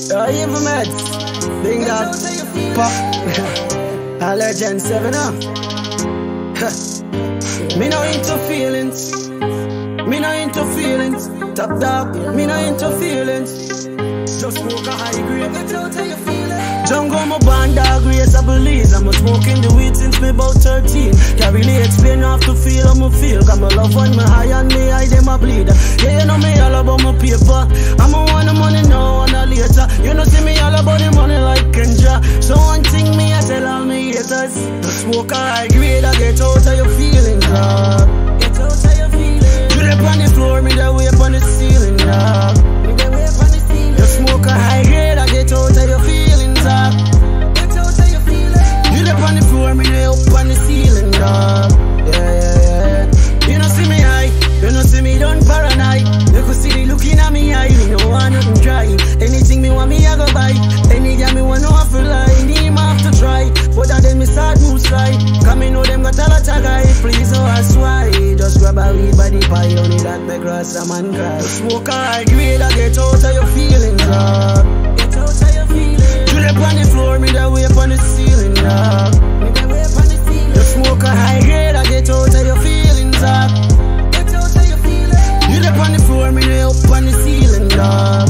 Evil meds, Bing Dog, Pop, a legend 7 up. Me no into feelings, me no into feelings. Top dog, me no into feelings. Just smoke a high grade, get out how you feeling. Jungle my band dog race, I believe. I'm smoking the weed since me about 13. Can't really explain how to feel how me feel. Got my love on me high and me high, them a bleed. Yeah, you know me all about my paper. I'm a want the money now and a later. You know see me all about the money like Kenja. So one thing me I tell all me haters, just smoke a high grade, I get out how you feeling, dog. Get out how you feeling. You lay on the floor, me the way up on the ceiling, dog. Me the way up on the ceiling. Just smoke a high grade, I get out how you feeling, dog. Get out how you feeling. You lay on the floor, me the up on the ceiling, dog. Yeah. You know see me high, you know see me done paranoid. You could see the looking at me eye, me no want nothing dry. Anything me want me I go buy. Any girl me want no have to lie, need me have to try. But then me start move slide. Cause me know them got a lot of guy. Please don't ask why. Just grab a weed by the pie, only that make grass a man cry. Smoke a high grade, I get out how you feeling, dog. Get out how you feeling. You lay on the floor, me the way up on the ceiling, dog. Me the way up on the ceiling. You smoke a high grade, I get out how you feeling, dog. Get out how you feeling. You lay on the floor, me the up on the ceiling, dog.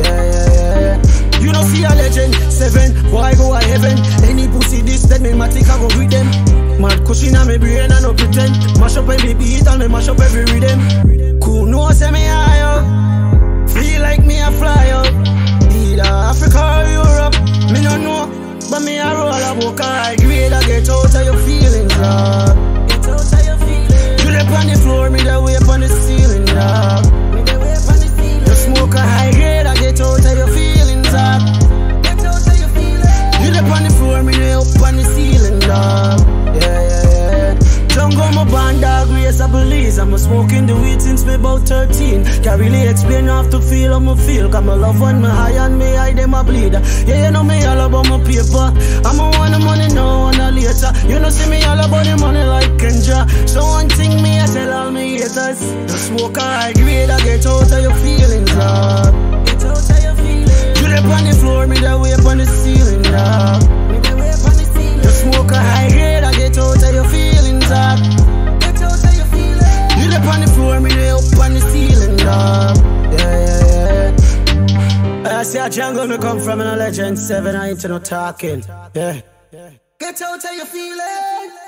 Yeah. You know see a legend 7, boy go a heaven. Any pussy this that me matic I go with them. Mad cushion on me brain and no pretend. Mash up every beat and me mash up every rhythm. Cool no say me high up, feel like me a fly up. Either Africa or Europe, me no know, but me a roll a walk a high grade. I get out how you feeling, dog. Get out how you feeling. You lay on the floor, me the way up on the ceiling, dog. Me the way up on the ceiling. You smoke a high grade, I get out how you feeling, dog. Get out how you feeling. You lay on the floor, me the up on the ceiling, dog. Yeah. Jungle my band dog race, I believe. I'm smoking the weed since me about 13. Can't really explain how to feel how me feel. Cause my love on me high and me high, them a bleed. Yeah, you know me all about my paper. I'm a want the money now and a later. You know see me all about the money like Kenja. So one thing me I tell all me haters, just smoke a high grade, I get out how you feeling, dog. Get out how you feeling. You lay on the floor, me the way up on the ceiling, dog. Me the way up on the ceiling. You smoke a high grade, I get out how you feeling, dog. Get out how you feeling. You lay on the floor, me the up on the ceiling, dog. Yeah. I see a jungle me come from and a legend 7, I ain't no talking. Yeah. Get out how you feeling.